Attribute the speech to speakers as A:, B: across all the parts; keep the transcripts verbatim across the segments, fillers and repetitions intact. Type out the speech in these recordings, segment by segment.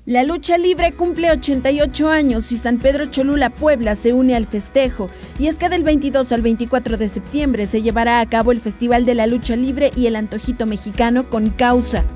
A: La lucha libre cumple ochenta y ocho años y San Pedro Cholula, Puebla, se une al festejo. Y es que del veintidós al veinticuatro de septiembre se llevará a cabo el Festival de la Lucha Libre y el Antojito Mexicano con Causa.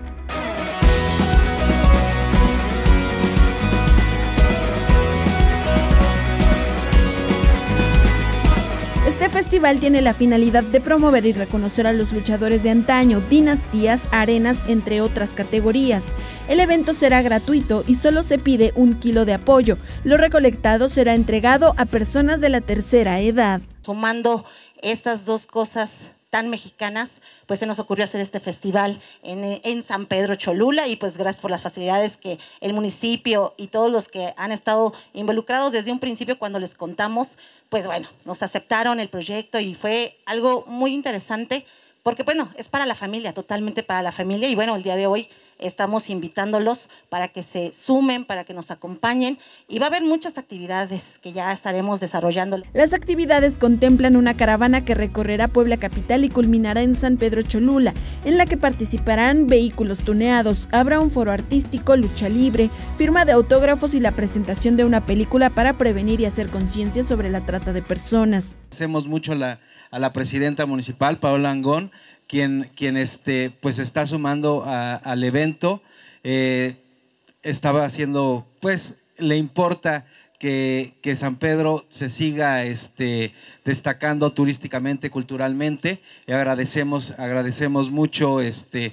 A: Este festival tiene la finalidad de promover y reconocer a los luchadores de antaño, dinastías, arenas, entre otras categorías. El evento será gratuito y solo se pide un kilo de apoyo. Lo recolectado será entregado a personas de la tercera edad.
B: Sumando estas dos cosas tan mexicanas, pues se nos ocurrió hacer este festival en, en San Pedro Cholula, y pues gracias por las facilidades que el municipio y todos los que han estado involucrados desde un principio cuando les contamos, pues bueno, nos aceptaron el proyecto y fue algo muy interesante porque bueno, es para la familia, totalmente para la familia, y bueno, el día de hoy estamos invitándolos para que se sumen, para que nos acompañen, y va a haber muchas actividades que ya estaremos desarrollando.
A: Las actividades contemplan una caravana que recorrerá Puebla capital y culminará en San Pedro Cholula, en la que participarán vehículos tuneados, habrá un foro artístico, lucha libre, firma de autógrafos y la presentación de una película para prevenir y hacer conciencia sobre la trata de personas.
C: Hacemos mucho a la, a la presidenta municipal, Paola Angón, quien, quien este, pues está sumando a, al evento. Eh, estaba haciendo, pues le importa que, que San Pedro se siga este, destacando turísticamente, culturalmente, y agradecemos, agradecemos mucho este,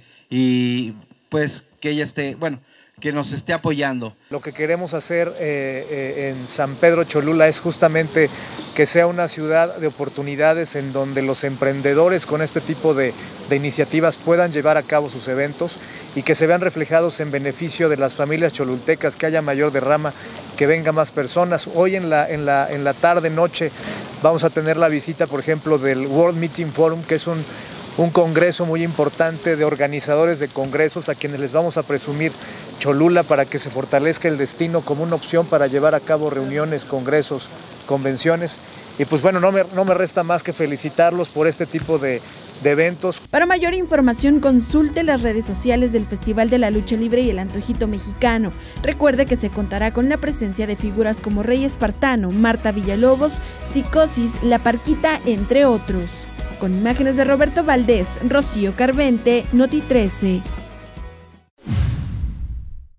C: y pues que ella esté, bueno, que nos esté apoyando.
D: Lo que queremos hacer eh, eh, en San Pedro Cholula es justamente que sea una ciudad de oportunidades en donde los emprendedores con este tipo de, de iniciativas puedan llevar a cabo sus eventos y que se vean reflejados en beneficio de las familias cholultecas, que haya mayor derrama, que vengan más personas. Hoy en la, en la, en la tarde, noche, vamos a tener la visita, por ejemplo, del World Meeting Forum, que es un un congreso muy importante de organizadores de congresos a quienes les vamos a presumir Cholula para que se fortalezca el destino como una opción para llevar a cabo reuniones, congresos, convenciones. Y pues bueno, no me, no me resta más que felicitarlos por este tipo de, de eventos.
A: Para mayor información consulte las redes sociales del Festival de la Lucha Libre y el Antojito Mexicano. Recuerde que se contará con la presencia de figuras como Rey Espartano, Marta Villalobos, Psicosis, La Parquita, entre otros. Con imágenes de Roberto Valdés, Rocío Carvente, Noti trece.